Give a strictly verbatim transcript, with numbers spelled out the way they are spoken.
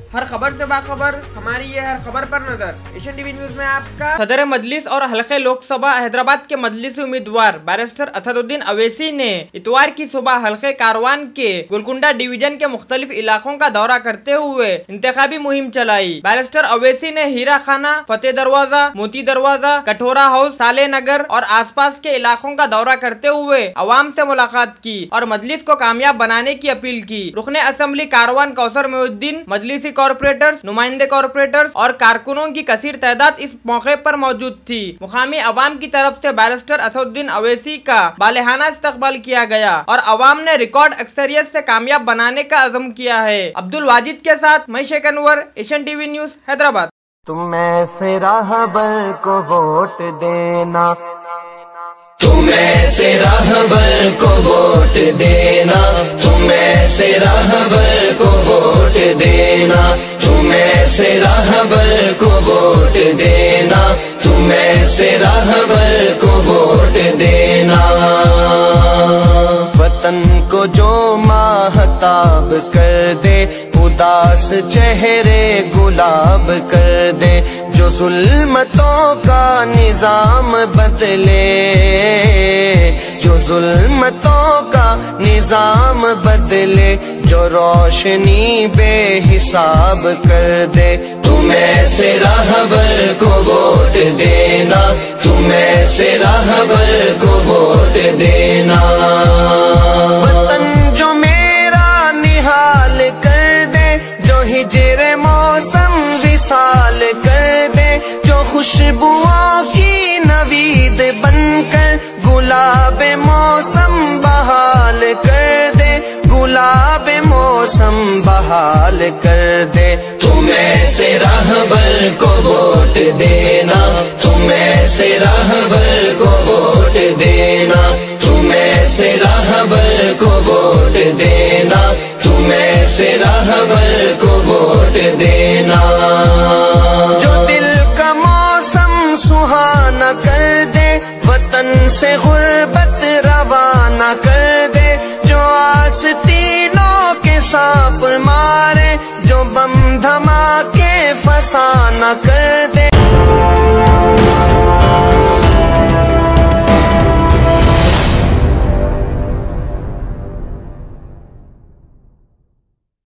हर खबर से बाखबर, हमारी ये हर खबर पर नजर। एशियन टीवी न्यूज में आपका। सदर मजलिस और हल्के लोकसभा हैदराबाद के मजलिसी उम्मीदवार बैरिस्टर असदुद्दीन ओवैसी ने इतवार की सुबह हल्के कारवान के गोलकुंडा डिवीजन के मुख्तलिफ इलाकों का दौरा करते हुए इंतखाबी मुहिम चलाई। बैरिस्टर ओवैसी ने हीरा खाना, फतेह दरवाजा, मोती दरवाजा, कठोरा हाउस, साले नगर और आसपास के इलाकों का दौरा करते हुए अवाम से मुलाकात की और मजलिस को कामयाब बनाने की अपील की। रुकने असेंबली कारवान कौसर मोहुद्दीन, मजलिसी कॉर्पोरेटर्स, नुमाइंदे कॉर्पोरेटर्स और कारकुनों की कसीर तादाद इस मौके पर मौजूद थी। मुकामी अवाम की तरफ से बैरिस्टर असदुद्दीन ओवैसी का बालेहाना इस्तकबाल किया गया और अवाम ने रिकॉर्ड अक्सरियत से कामयाब बनाने का अज़म किया है। अब्दुल वाजिद के साथ मैं Sheikh Anwar, Asian TV news Hyderabad. तुम ऐसे राहबर को वोट देना, तुम ऐसे राहबर को वोट देना, तुम ऐसे राहबर को वोट देना, तुम ऐसे राहबर को वोट देना, तुम ऐसे राहबर को वोट देना। वतन को जो माहताब कर दे, उदास चेहरे गुलाब कर दे, जो जुल्मतों का निजाम बदले, जो जुल्मतों का निजाम बदले, जो रोशनी बेहिसाब कर दे। तुम ऐसे राहबर को वोट देना, तुम ऐसे राहबर को वोट देना। वतन जो मेरा निहाल कर दे, जो हिजरे मौसम विसाल कर दे, जो खुशबुओं की नवीद बनकर गुलाब मौसम बहाल कर दे, गुलाब मौसम बहाल कर दे। तुम ऐसे राहबर को वोट देना, तुम ऐसे राहबर को वोट देना, तुम ऐसे राहबर को वोट देना, तुम ऐसे राहबर को वोट देना। जो दिल का मौसम सुहाना कर दे, वतन से गुर्बत रवाना कर दे, जो आस्तीनों के सांप मारे, जो बम धमाके फसाना कर दे,